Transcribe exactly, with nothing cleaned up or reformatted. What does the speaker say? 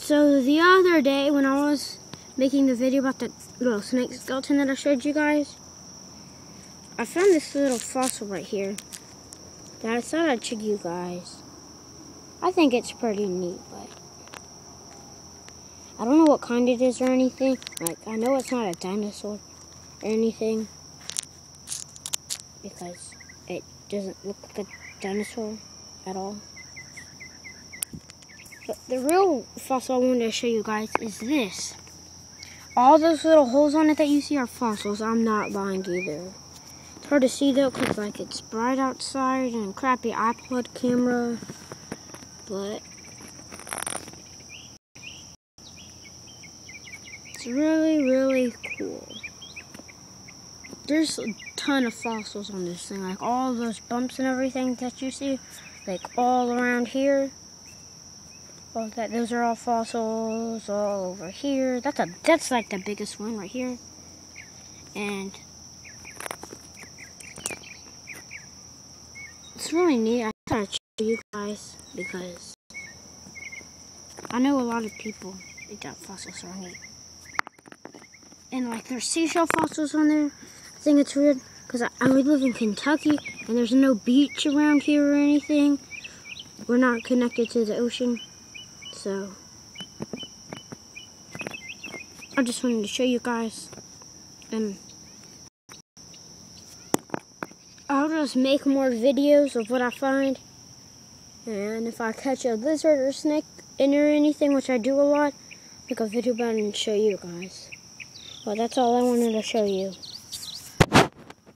So the other day when I was making the video about the little snake skeleton that I showed you guys, I found this little fossil right here that I thought I'd show you guys. I think it's pretty neat, but I don't know what kind it is or anything. Like, I know it's not a dinosaur or anything because it doesn't look like a dinosaur at all. But the real fossil I wanted to show you guys is this. All those little holes on it that you see are fossils. I'm not lying either. It's hard to see though because like it's bright outside and crappy iPod camera. But it's really, really cool. There's a ton of fossils on this thing. Like all those bumps and everything that you see. Like all around here. All that, those are all fossils all over here. That's a that's like the biggest one right here. And it's really neat. I thought I'd show you guys because I know a lot of people think that fossils are neat. And like there's seashell fossils on there. I think it's weird because I, I live in Kentucky and there's no beach around here or anything. We're not connected to the ocean. So, I just wanted to show you guys, and I'll just make more videos of what I find, and if I catch a lizard or snake in or anything, which I do a lot, make a video about it and show you guys. Well, that's all I wanted to show you.